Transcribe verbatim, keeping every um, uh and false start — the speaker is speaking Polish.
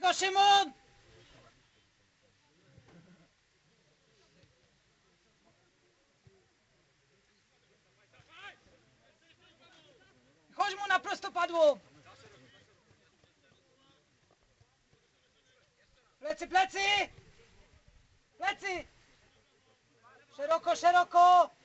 go, Szymon! Chodź mu na prostopadło! Plecy, plecy! Plecy! Szeroko, szeroko!